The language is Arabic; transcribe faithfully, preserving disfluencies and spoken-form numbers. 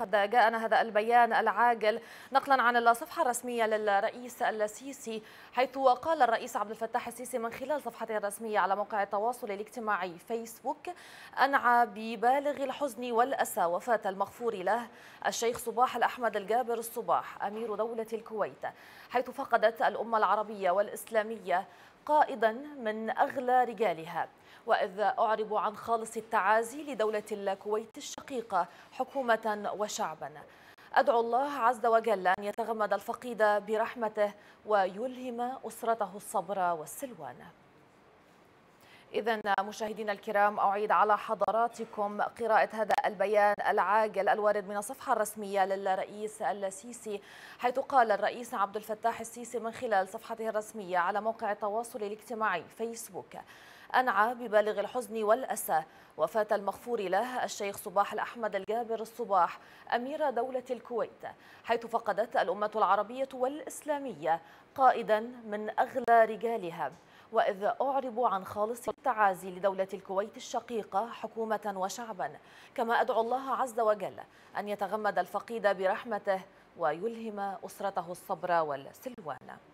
وقد جاءنا هذا البيان العاجل نقلا عن الصفحة الرسمية للرئيس السيسي، حيث قال الرئيس عبد الفتاح السيسي من خلال صفحته الرسمية على موقع التواصل الاجتماعي فيسبوك: أنعى ببالغ الحزن والأسى وفاة المغفور له الشيخ صباح الأحمد الجابر الصباح أمير دولة الكويت، حيث فقدت الأمة العربية والإسلامية قائدا من أغلى رجالها. وإذ أعرب عن خالص التعازي لدولة الكويت الشقيقة حكومة وشعبا، أدعو الله عز وجل أن يتغمد الفقيد برحمته ويلهم أسرته الصبر والسلوان. إذن مشاهدينا الكرام، أعيد على حضراتكم قراءة هذا البيان العاجل الوارد من الصفحة الرسمية للرئيس السيسي، حيث قال الرئيس عبد الفتاح السيسي من خلال صفحته الرسمية على موقع التواصل الاجتماعي فيسبوك: أنعى ببالغ الحزن والأسى وفاة المغفور له الشيخ صباح الأحمد الجابر الصباح أمير دولة الكويت، حيث فقدت الأمة العربية والإسلامية قائدا من أغلى رجالها. وإذ أعرب عن خالص التعازي لدولة الكويت الشقيقة حكومة وشعبا، كما أدعو الله عز وجل أن يتغمد الفقيد برحمته ويلهم أسرته الصبر والسلوان.